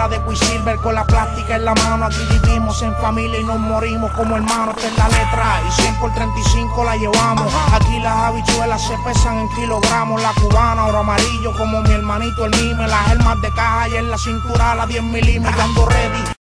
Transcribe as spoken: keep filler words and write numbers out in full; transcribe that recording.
bandera de Quicksilver con la plástica en la mano. Aquí vivimos en familia y nos morimos como hermanos. Esta es la letra y cien por treinta y cinco la llevamos. Aquí las habichuelas se pesan en kilogramos. La cubana, oro amarillo como mi hermanito el mime. Las armas de caja y en la cintura la diez milímetros. Ando ready.